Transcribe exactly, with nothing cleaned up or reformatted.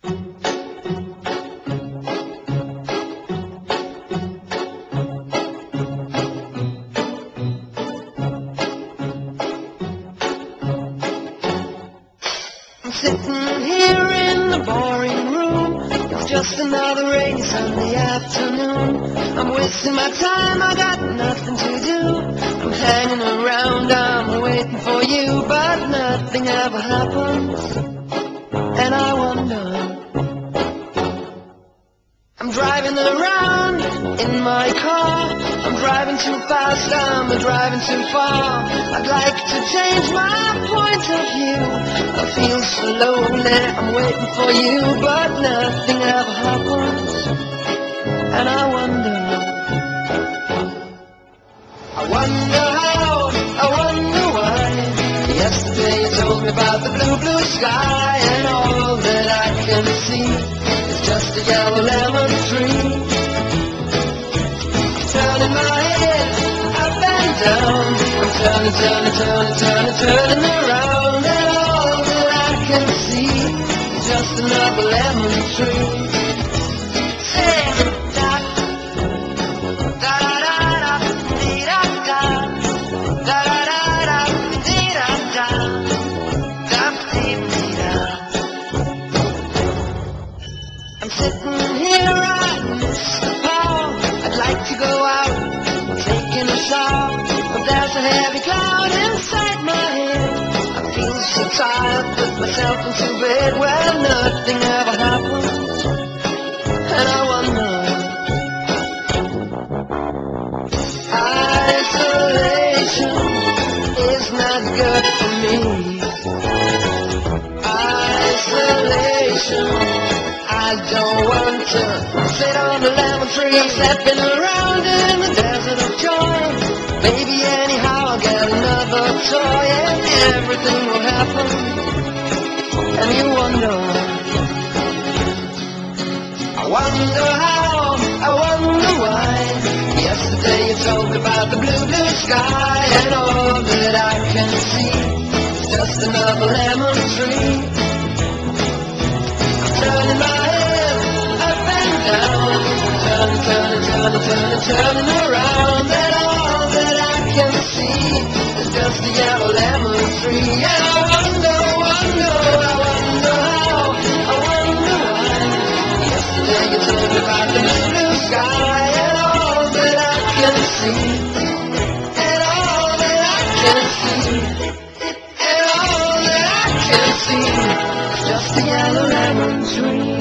I'm sitting here in the boring room. It's just another rainy Sunday afternoon. I'm wasting my time, I got nothing to do. I'm hanging around, I'm waiting for you, but nothing ever happens, and I wonder. I'm driving around in my car. I'm driving too fast, I'm driving too far. I'd like to change my point of view. I feel so lonely, I'm waiting for you, but nothing ever happens, and I wonder. I wonder how, I wonder why. Yesterday you told me about the blue, blue sky, and all that I can see is just a yellow lemon tree. Turning my head up and down, I'm turning, turning, turning, turning, turning around, and all that I can see is just another lemon tree. Sing, da, da, da, da, dee, da, da, da, da, da, dee, da, da, da, dee, dee, da. I'm sitting here, I miss the power. I'd like to go out, taking a shower, but there's a heavy cloud inside my head. I feel so tired, put myself into bed where nothing ever happens, and I wonder. Isolation is not good for me. Isolation, I don't want to sit on the lemon tree, stepping around in the desert of joy. Maybe anyhow I'll get another toy, and everything will happen, and you wonder. I wonder how, I wonder why. Yesterday you told me about the blue, blue sky, and all that I can see is just another lemon tree. I'm turning my head up and down, turning, turning, turning, turning, turning around, and all that I can see is just a yellow lemon tree. And I wonder, wonder, I wonder how, I wonder why. Yesterday you told me about the blue, blue sky, and all that I can see, and all that I can see, and all that I can see is just a yellow lemon tree.